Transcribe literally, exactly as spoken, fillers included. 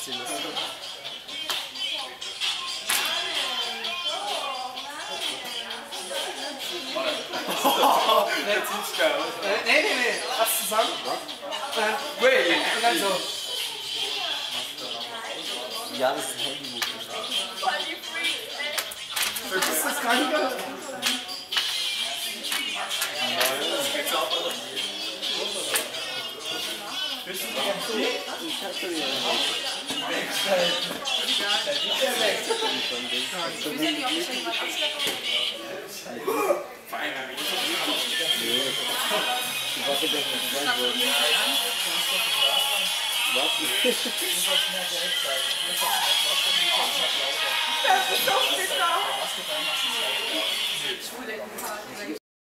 ziehen lässt. Nee, ziemlich geil. Nee, nee, nee. Lass zusammen. Äh, wait. Und dann so. Ja, das ist ein Handy-Move. Ist das gar nicht geil? Ich hatte ja. Das ist doch bitter.